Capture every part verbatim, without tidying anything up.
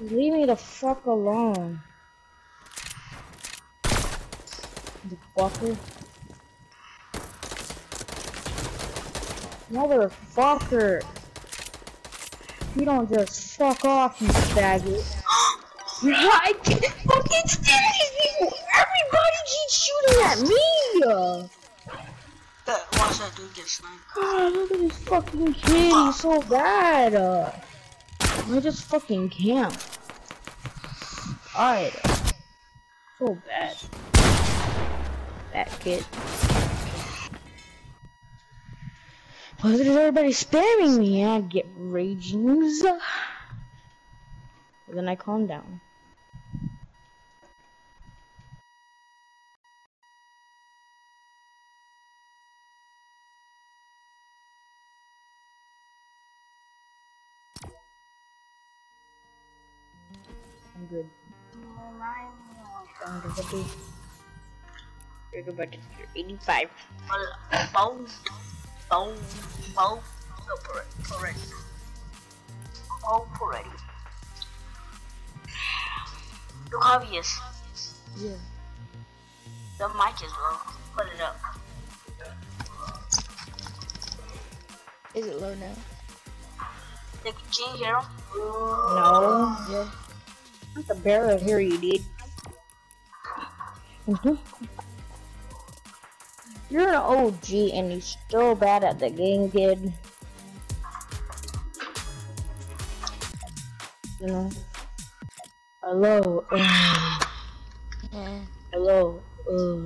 Leave me the fuck alone. The fucker. Motherfucker. You don't just fuck off, you faggot. I can't fucking stand these people. Everybody keeps shooting at me. But watch that dude get sniped. God, look at this fucking kid. He's so bad. Uh, I just fucking can't. Alright. So bad. That kid. Why is everybody spamming me? I get ragings. But then I calm down. I'm good. I'm good. You're good, but you're eighty-five. Boom. Boom. Boom. Correct. Oh, already. Look obvious. Yeah. The mic is low. Put it up. Is it low now? Can you hear him? No. Yeah. Not the barrel here, you did. You're an O G and you're still bad at the game, kid. You know. Hello. Uh, Yeah. hello. Uh.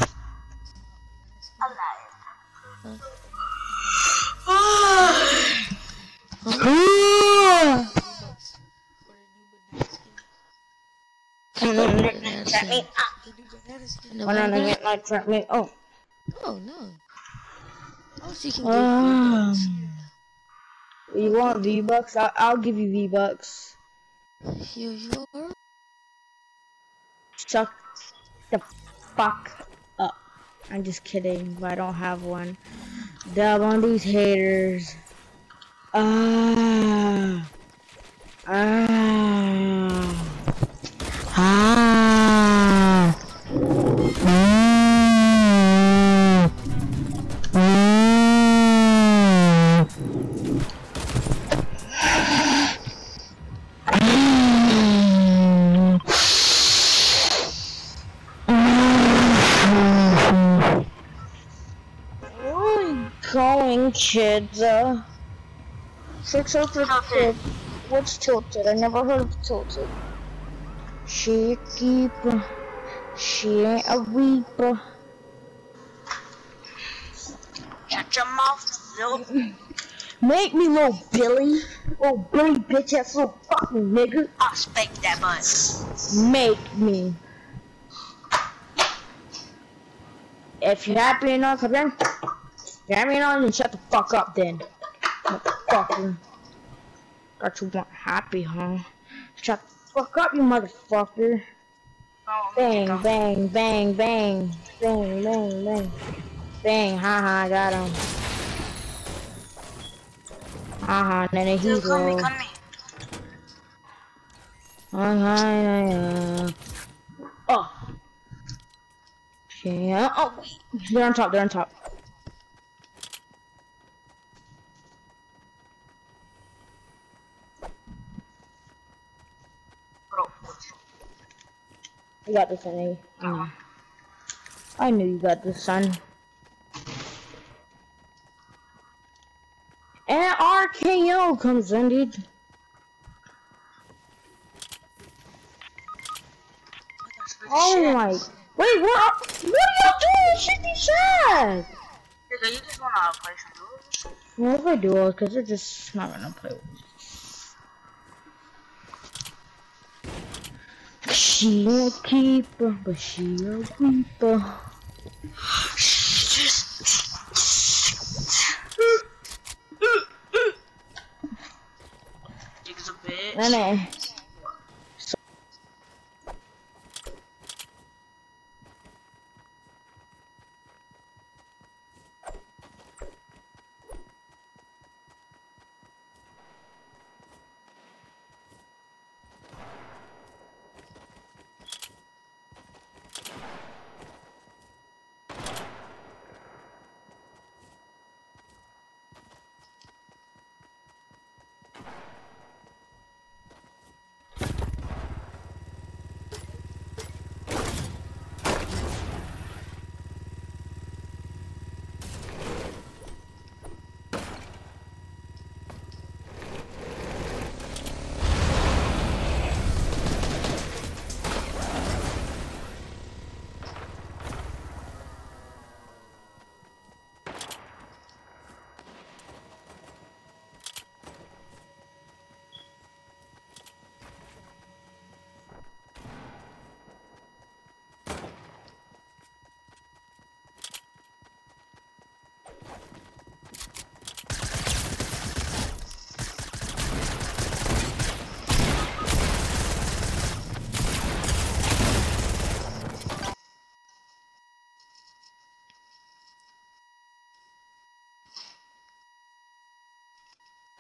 Trap me. Why not get my trap me? Oh. Oh no. Oh, she can Um. give You want V-Bucks? I'll, I'll give you V-Bucks. you your. Shut the fuck up. I'm just kidding, but I don't have one. Dub on these haters. Ah. Ah. Ah. Mm. Going, kids. Uh, six oh for tilted. What's tilted? I never heard of tilted. She a keeper. She ain't a weeper. Shut your mouth, little. Make me little Billy. Little Billy bitch ass little fucking nigga. I'll spank that butt. Make me. If you're happy enough, then you're happy enough, then shut the fuck up then. Motherfucker. Got you want happy, huh? Shut the fuck up, you motherfucker. Oh, Bang, bang, bang, bang. Bang, bang, bang. Bang, haha, I got him. Haha, and then he Dude, come me, go. come me. Uh, oh. Yeah. Oh, they're on top, they're on top. You got this, Sonny. Mm. I knew you got this, son. And R K O comes in, dude. Oh my. Wait, what? What are y'all doing? Shit, be sad. Nigga, you just wanna play some duels? Well, if I do, because they're just not gonna play with me. She a keeper, but she a weeper. Nigga's a bitch. Nene.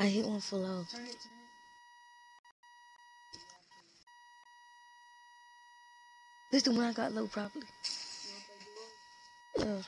I hit one for low. This the one I got low probably. Yeah.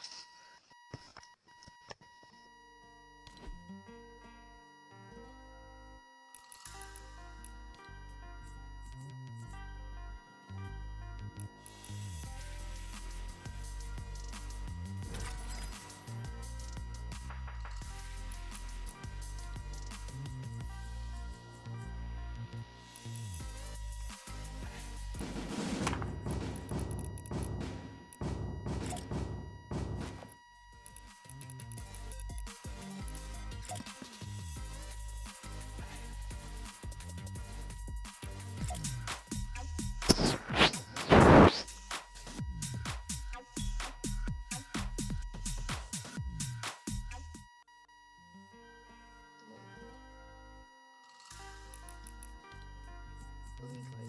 Going crazy.